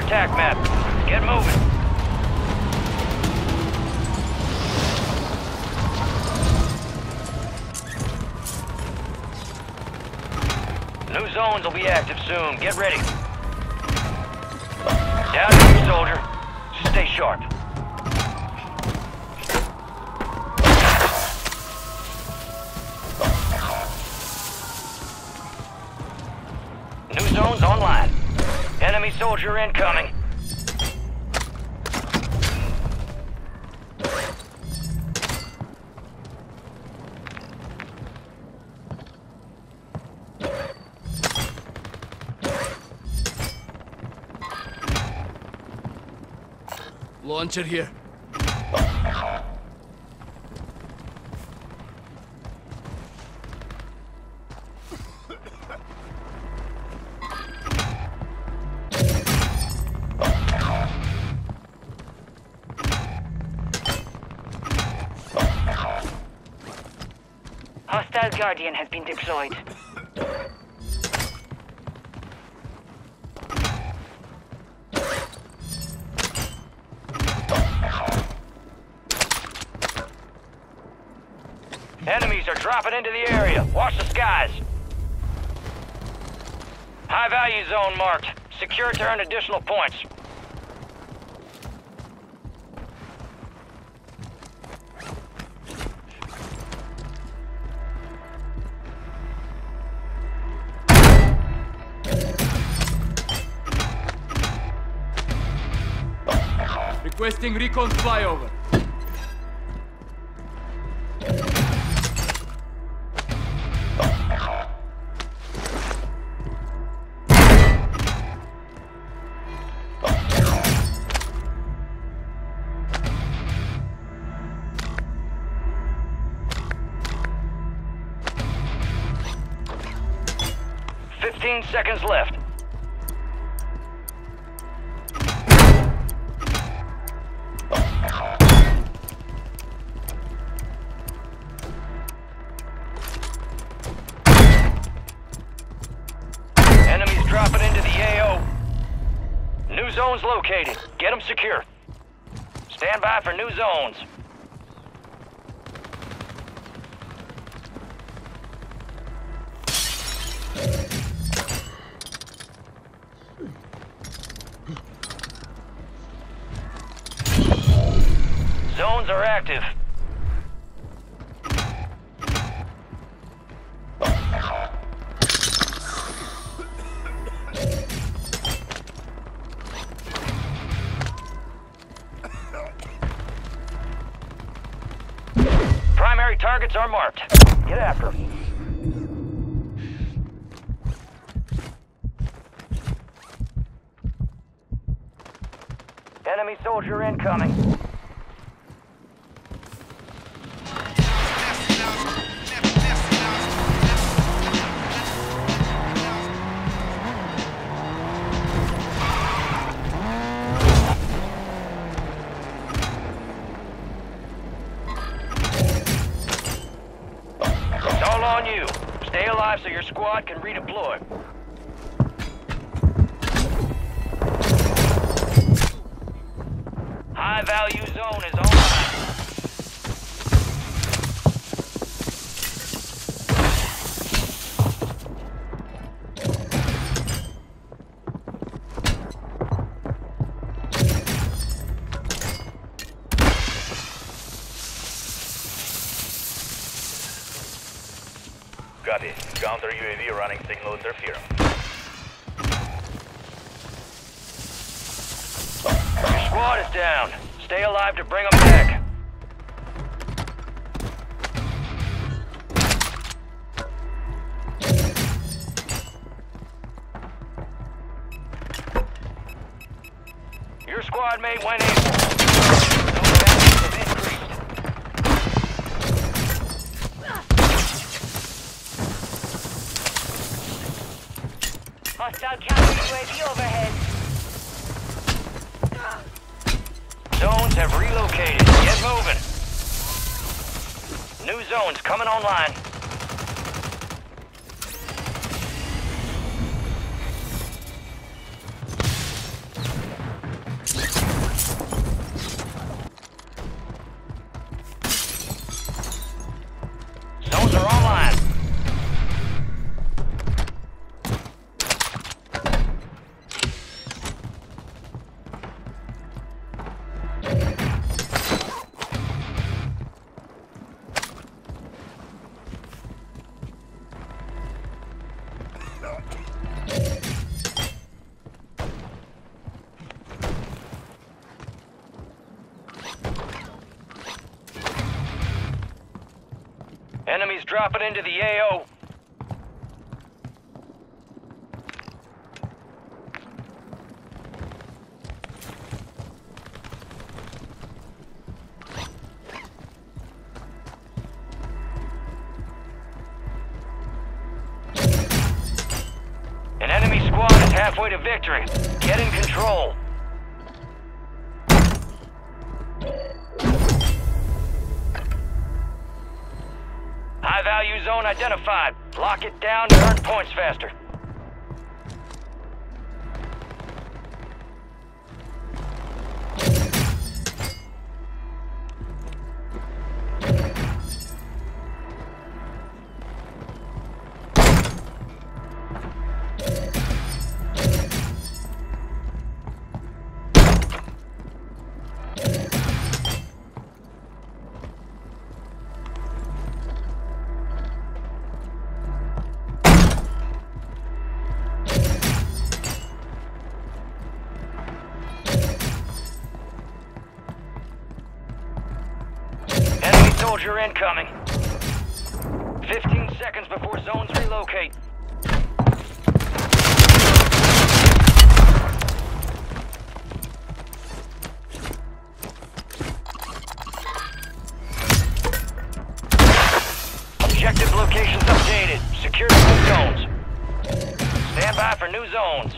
attack map. Get moving. New zones will be active soon. Get ready. Down to you, soldier. Stay sharp. New zones online. Enemy soldier incoming. Launcher here. Hostile Guardian has been deployed. Enemies are dropping into the area. Watch the skies. High value zone marked. Secure to earn additional points. Requesting recon flyover. Seconds left. Enemies dropping into the AO. New zones located. Get them secure. Stand by for new zones. Zones are active. Primary targets are marked. Get after them. Enemy soldier incoming. On you. Stay alive so your squad can redeploy. High value zone is online. Copy. Counter UAV running signal interference. Your squad is down. Stay alive to bring them back. Your squad mate went in. Those enemies have increased. Hostile counter UAV overhead. Zones have relocated. Get moving. New zones coming online. Enemies dropping into the AO. An enemy squad is halfway to victory. Get in control. High-value zone identified. Lock it down to earn points faster. Soldier incoming. 15 seconds before zones relocate. Objective locations updated. Secure new zones. Stand by for new zones.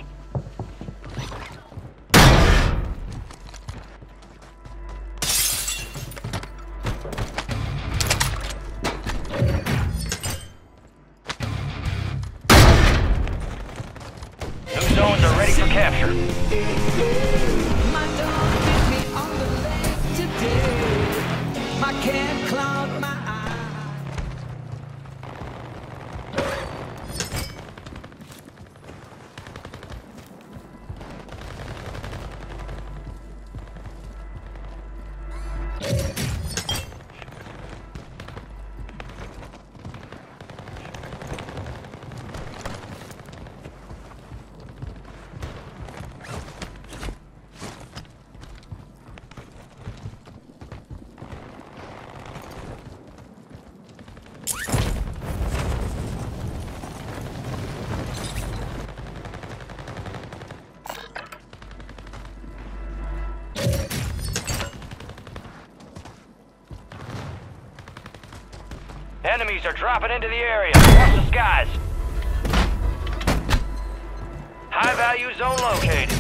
Zones are ready for capture. My dog hit me on the leg today. My cat clogged my eye. Enemies are dropping into the area. Watch the skies. High-value zone located.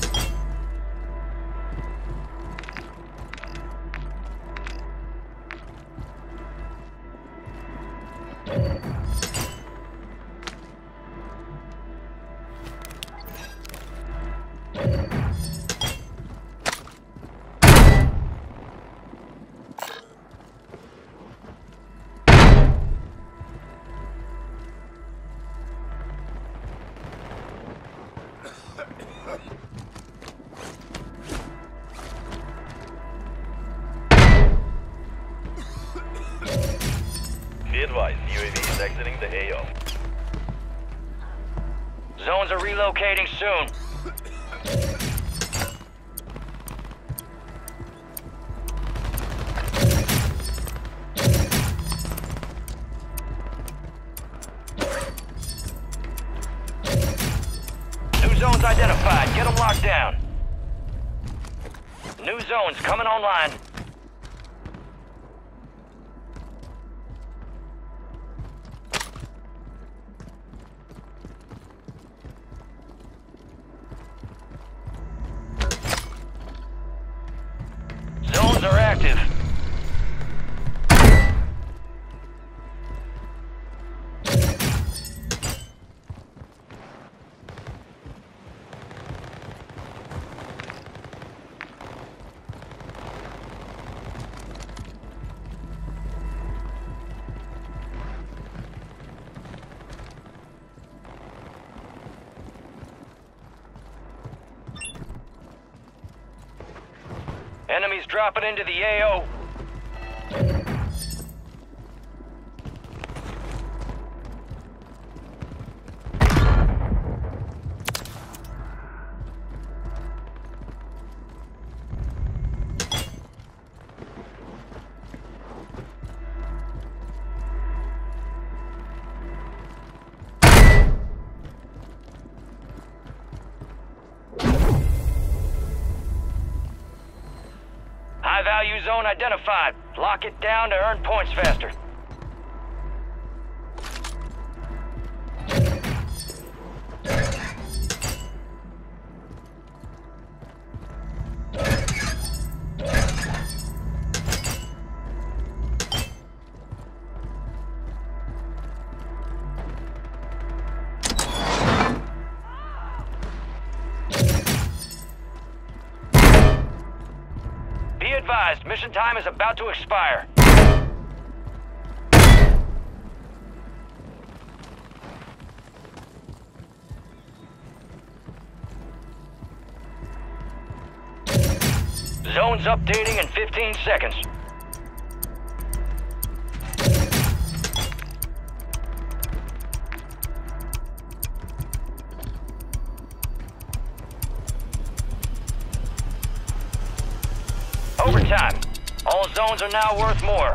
Be advised, UAV is exiting the AO. Zones are relocating soon. New zones identified. Get them locked down. New zones coming online. Zones are active. Enemies dropping into the AO. value zone identified. Lock it down to earn points faster. Be advised, mission time is about to expire. Zone's updating in 15 seconds. Overtime. All zones are now worth more.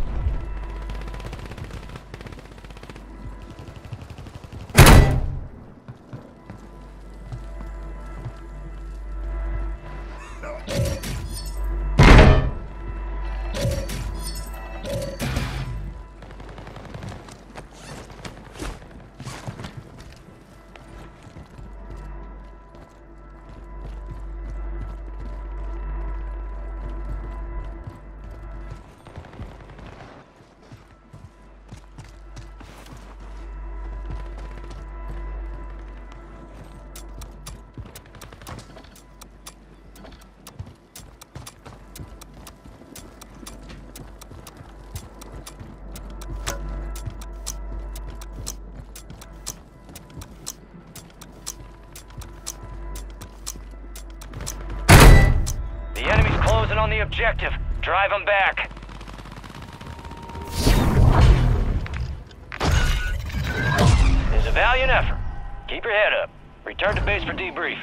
Closing on the objective. Drive them back. It's a valiant effort. Keep your head up. Return to base for debrief.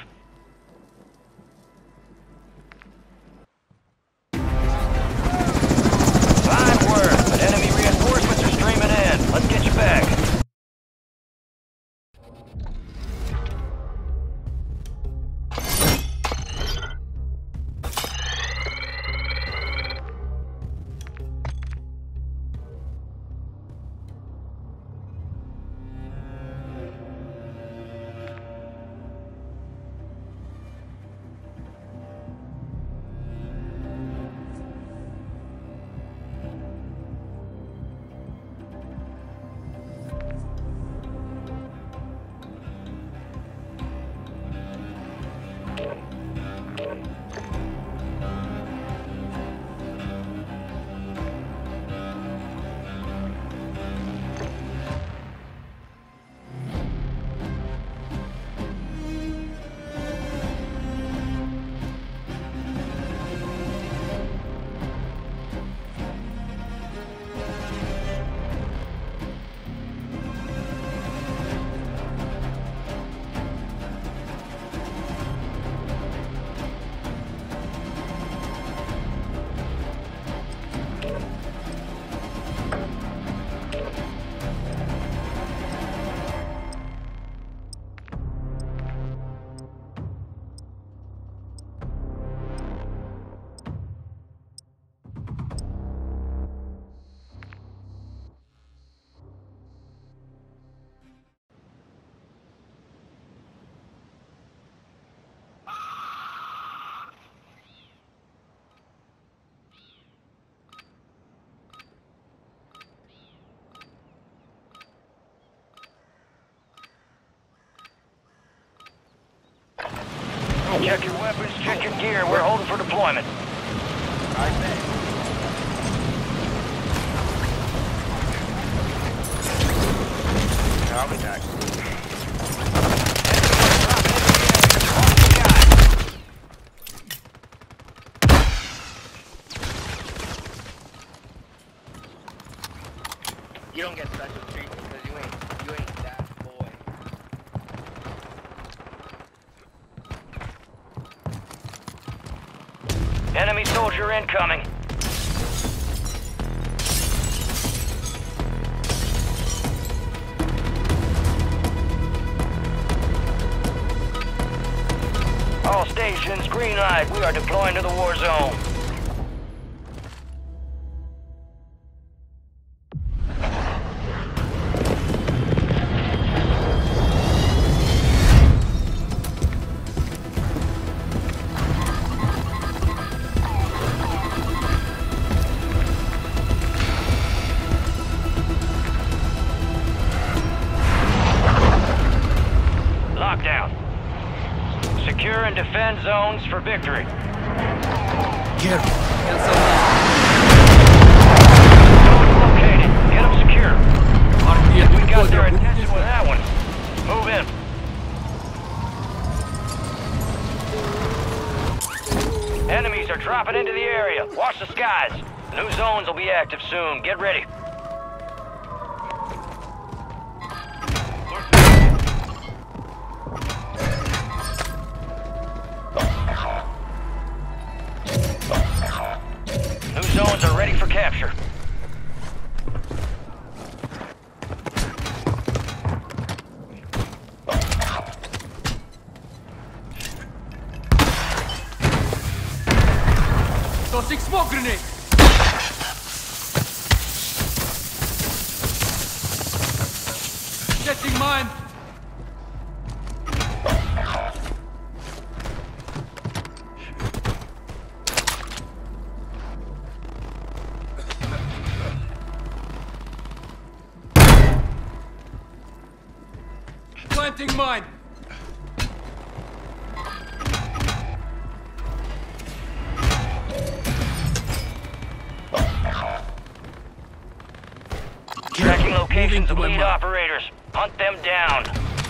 Fine work, but enemy reinforcements are streaming in. Let's get you back. Check your weapons, check your gear. We're holding for deployment. I'll be back. You don't get special treatment because you ain't that boy. Enemy soldier incoming. All stations, green light. We are deploying to the war zone. Secure and defend zones for victory. Careful. Zones located. Get them secure. RTF, We got their attention with that one. Move in. Enemies are dropping into the area. Watch the skies. New zones will be active soon. Get ready. New zones are ready for capture. Tossing smoke grenade. Setting mine. Planting mine. Tracking locations of to my lead mark. operators. Hunt them down.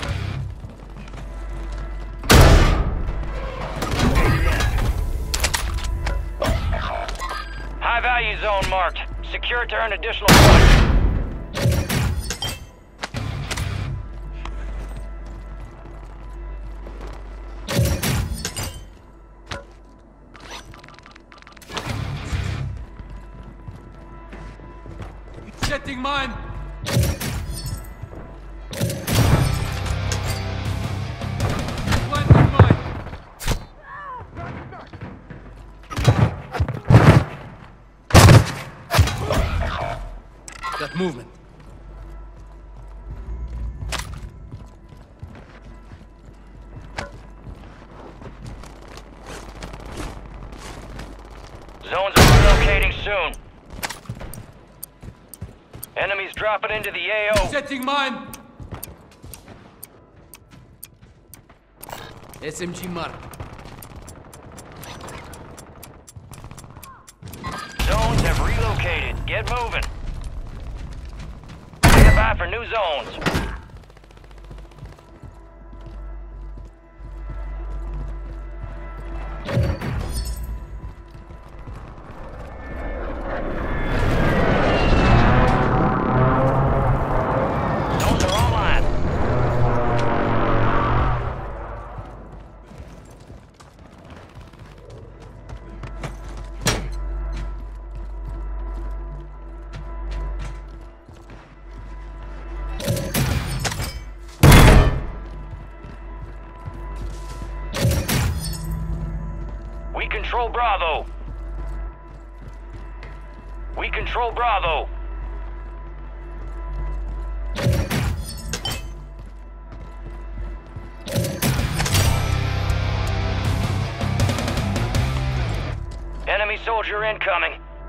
High value zone marked. Secure to earn additional points. Setting mine. Planting mine. Got movement. Zones are relocating soon. Enemies dropping into the AO. Setting mine. SMG mark. Zones have relocated. Get moving. Stand by for new zones. Zones are online. We control Bravo. We control Bravo. Enemy soldier incoming.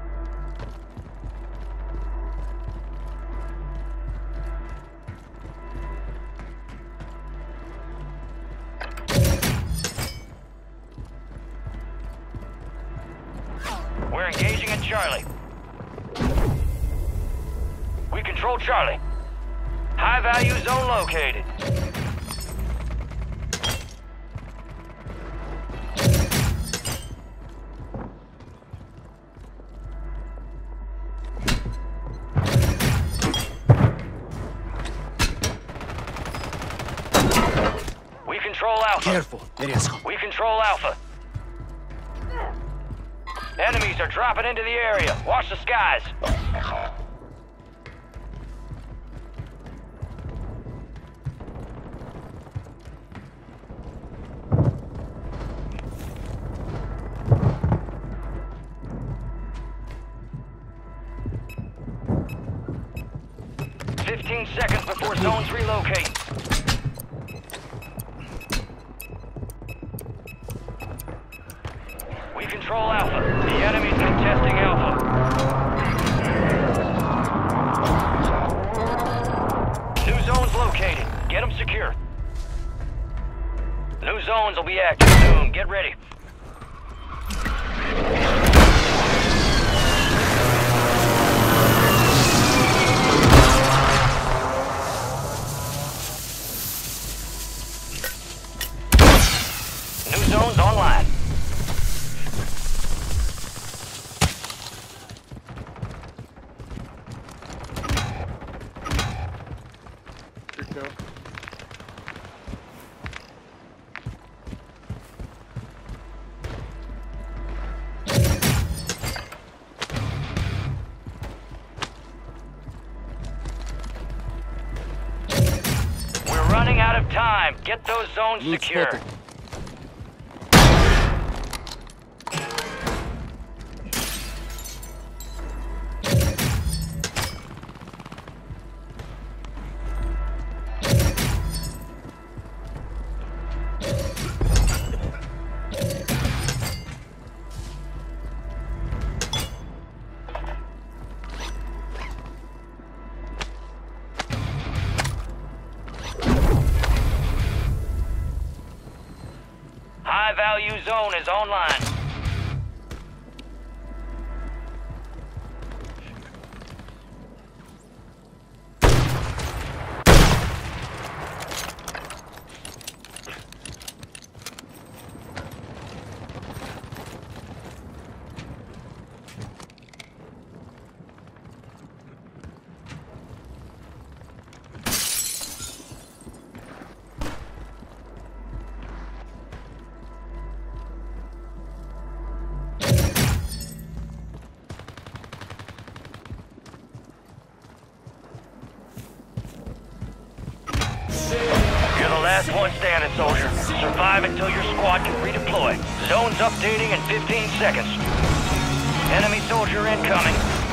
We're engaging in Charlie. We control Charlie. High value zone located. We control Alpha. Careful. Резко. We control Alpha. Enemies are dropping into the area. Watch the skies. Fifteen seconds before zones relocate. We control Alpha. The enemy's contesting Alpha. New zones located. Get them secure. New zones will be active soon. Get ready. New zones online. Good kill. We're running out of time. Get those zones Loot secure. spotted. High value zone is online. You're the last one standing, soldier. Survive until your squad can redeploy. Zone's updating in 15 seconds. Enemy soldier incoming.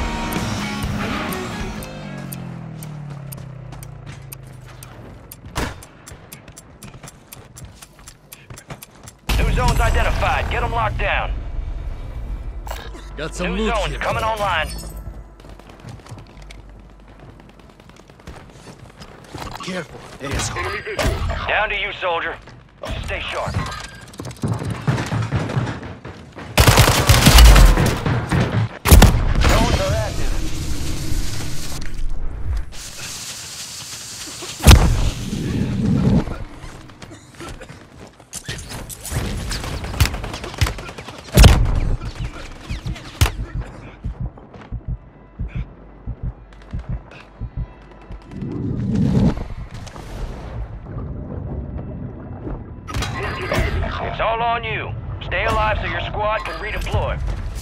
New zones identified. Get them locked down. Got some New loot zones here. coming online. Careful. Area's hot. Enemy visual. Down to you, soldier. Stay sharp. Zones are active. It's all on you. Stay alive so your squad can redeploy.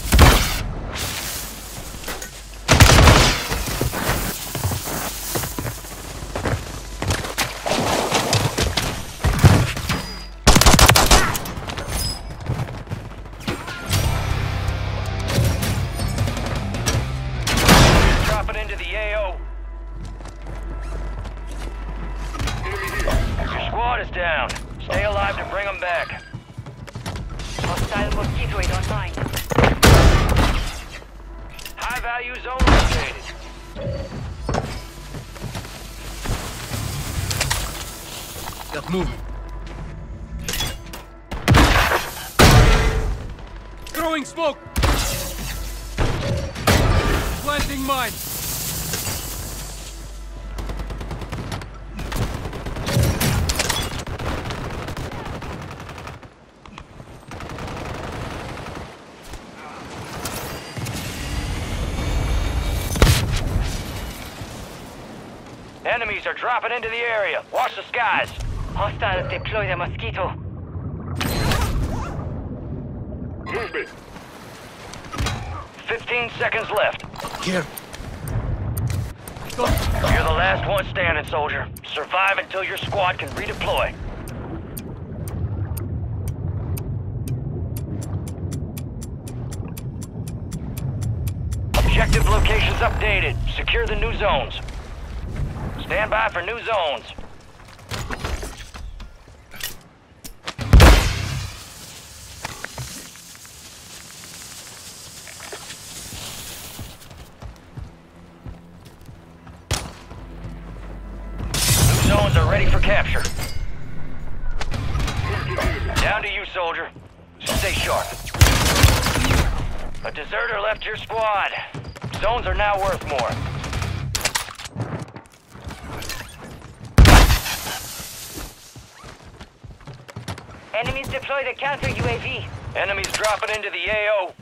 Dropping into the AO. Your squad is down. Stay alive to bring them back. Hostile mosquito is online. High value zone located. Got movement. Throwing smoke. Planting mine. Enemies are dropping into the area. Watch the skies. Hostiles deploy the mosquito. Movement. 15 seconds left. Careful. You're the last one standing, soldier. Survive until your squad can redeploy. Objective locations updated. Secure the new zones. Stand by for new zones. New zones are ready for capture. soldier. Stay sharp. A deserter left your squad. Zones are now worth more. Enemies deploy the counter UAV. Enemies dropping into the AO.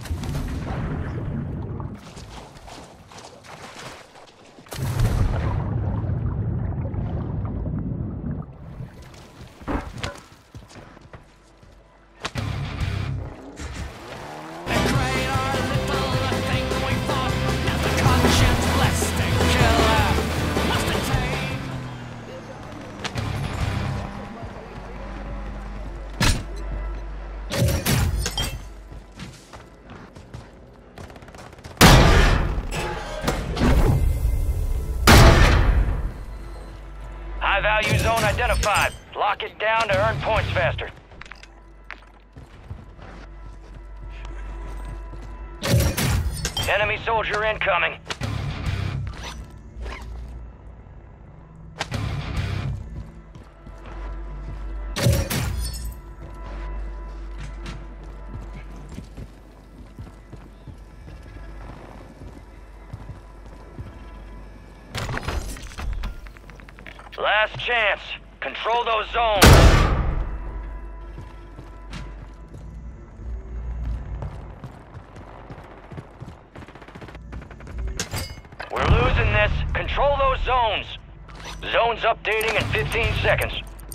High-value zone identified. Lock it down to earn points faster. Enemy soldier incoming. Last chance. Control those zones. We're losing this. Control those zones. Zones updating in 15 seconds.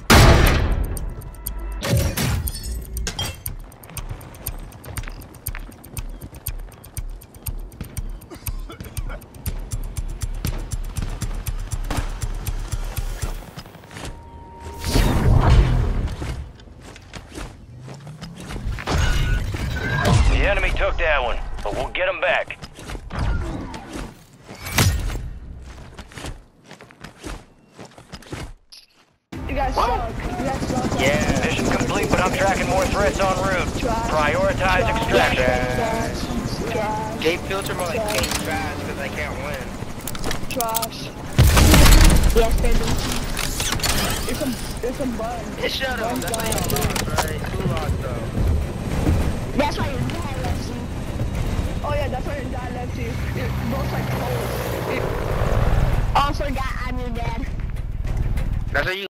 The enemy took that one, but we'll get them back. You guys suck. You guys suck. Yeah. Mission complete, but I'm tracking more threats en route. Prioritize extraction. Trash. They filter more like paint trash because I can't win. Trash. Yes, baby. It's a bug. Shut up. That's why you lost, right? Who lost though? That's why your dad left you. Oh yeah, that's why your dad left you. You're both like cold. Also, got I'm your dad. That's why you